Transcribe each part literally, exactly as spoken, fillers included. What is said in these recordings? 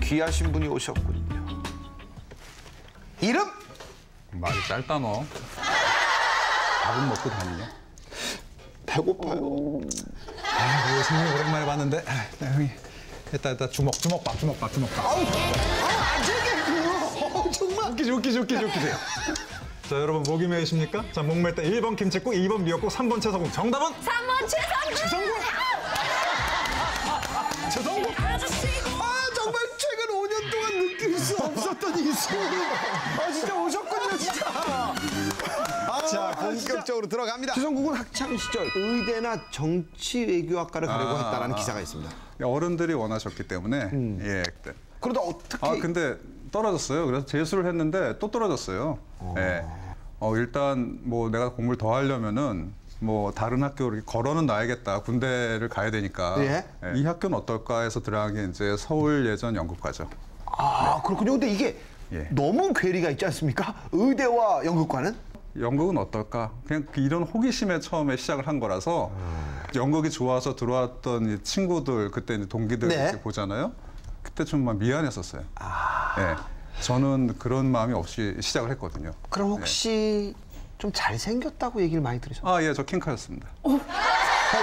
귀하신 분이 오셨군요. 이름? 말이 짧다 너. 밥은 먹고 다니냐? 배고파요. 아, 선생님 오랜만에 봤는데. 아, 형이 일단 일단 주먹 주먹밥 주먹밥 주먹밥. 아우, 아우 안재기 정말. 웃기지 웃기지 웃기지 웃기지. 자 여러분 목이 메이십니까? 자 목멜 때 일 번 김치국, 이 번 미역국, 삼 번 채소국. 정답은? 삼 번 최성국. 최성국. 최성국. 아 정말 최근 오 년 동안 느낄 수 없었던 이 소리. 아 진짜 오셨군요 진짜. 아, 자 본격적으로 들어갑니다. 최성국은 학창 시절 의대나 정치 외교학과를 가려고 아, 했다라는 아, 기사가 있습니다. 어른들이 원하셨기 때문에 음. 예 그때. 그러다 어떻게? 아 근데 떨어졌어요. 그래서 재수를 했는데 또 떨어졌어요. 어. 예. 어 일단 뭐 내가 공부를 더 하려면은 뭐 다른 학교를 걸어는 놔야겠다. 군대를 가야 되니까. 예? 예. 이 학교는 어떨까 해서 들어간 게 이제 서울예전 연극과죠. 아 네. 그렇군요. 근데 이게 예. 너무 괴리가 있지 않습니까? 의대와 연극과는? 연극은 어떨까? 그냥 이런 호기심에 처음에 시작을 한 거라서 음. 연극이 좋아서 들어왔던 친구들 그때 이제 동기들 네. 이렇게 보잖아요. 그때 좀 막 미안했었어요. 아. 예. 저는 그런 마음이 없이 시작을 했거든요. 그럼 혹시 네. 좀 잘생겼다고 얘기를 많이 들으셨나요? 아, 예, 저 킹카였습니다. 어? 아,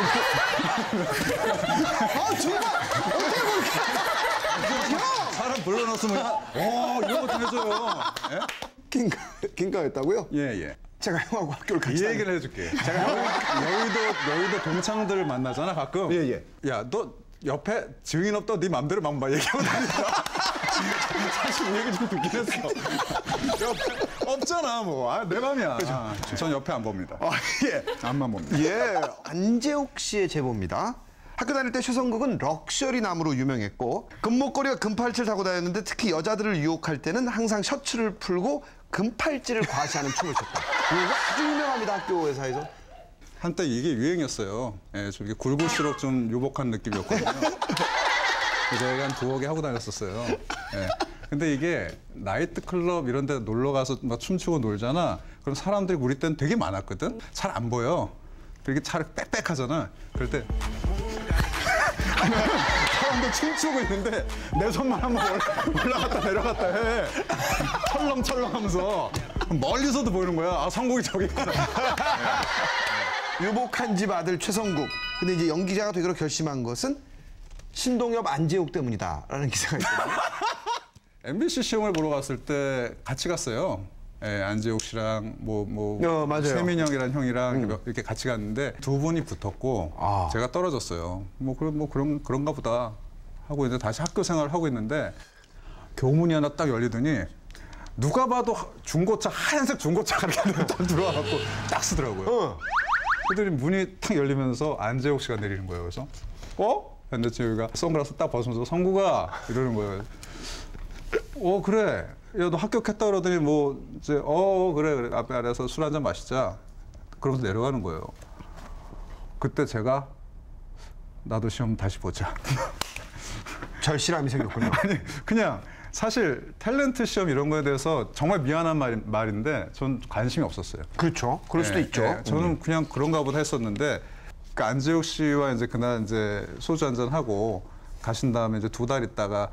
정말! 어떻게 그렇게! 사람 불러놨으면, 어, 이런 거 좀 해줘요. 예? 킹카, 킹카였다고요? 예, 예. 제가 형하고 학교를 같이 이 얘기를 해줄게. 제가 여의도, 여의도 동창들 만나잖아, 가끔. 예, 예. 야, 너 옆에 증인 없다 네 맘대로 막, 막 얘기하고 다니더라. 사실 이 얘기 좀 듣긴 했어. 옆에 없잖아, 뭐. 아, 내 맘이야. 아, 전 옆에 안 봅니다. 아, 예. 앞만 봅니다. 예. 안재욱 씨의 제보입니다. 학교 다닐 때 최성국은 럭셔리 남으로 유명했고 금목걸이와 금팔찌를 타고 다녔는데 특히 여자들을 유혹할 때는 항상 셔츠를 풀고 금팔찌를 과시하는 춤을 췄다. 이거 아주 유명합니다, 학교 회사에서. 한때 이게 유행이었어요. 예, 좀 이렇게 굵을수록 좀 유복한 느낌이었거든요. 제가 한 두어 개 하고 다녔었어요. 예. 근데 이게 나이트 클럽 이런 데 놀러 가서 막 춤추고 놀잖아. 그럼 사람들이 우리 때는 되게 많았거든. 잘 안 보여. 이렇게 차를 빽빽하잖아. 그럴 때 사람들 춤추고 있는데 내 손만 한번 올라갔다 내려갔다 해. 철렁철렁 하면서 멀리서도 보이는 거야. 아, 성국이 저기 있구나. 유복한 집 아들 최성국. 근데 이제 연기자가 되기로 결심한 것은 신동엽, 안재욱 때문이다라는 기사가 있거든요. 엠비씨 시험을 보러 갔을 때 같이 갔어요. 예, 안재욱 씨랑 뭐, 뭐, 어, 맞아요. 세민형이라는 형이랑 음. 이렇게 같이 갔는데 두 분이 붙었고 아. 제가 떨어졌어요. 뭐, 그런, 뭐 그런, 그런가 보다 하고 이제 다시 학교 생활을 하고 있는데 교문이 하나 딱 열리더니 누가 봐도 중고차, 하얀색 중고차가 이렇게 딱 들어와갖고 딱 쓰더라고요. 어. 그랬더니 문이 탁 열리면서 안재욱 씨가 내리는 거예요. 그래서 어? 근데 저희가 선글라스 딱 벗으면서 성국아 이러는 거예요. 어 그래. 야 너 합격했다 그러더니 뭐 이제 어 그래 그래 앞에 아래서 술 한잔 마시자. 그러면서 내려가는 거예요. 그때 제가 나도 시험 다시 보자. 절실함이 생겼군요. 아니 그냥 사실 탤런트 시험 이런 거에 대해서 정말 미안한 말, 말인데 전 관심이 없었어요. 그렇죠. 그럴 수도 네, 있죠. 네, 저는 음. 그냥 그런가 보다 했었는데 그 안재욱 씨와 이제 그날 이제 소주 한잔 하고 가신 다음에 이제 두 달 있다가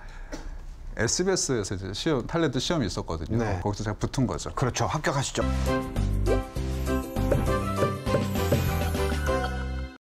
에스비에스에서 이제 시험 탤런트 시험이 있었거든요. 네. 거기서 제가 붙은 거죠. 그렇죠. 합격하시죠.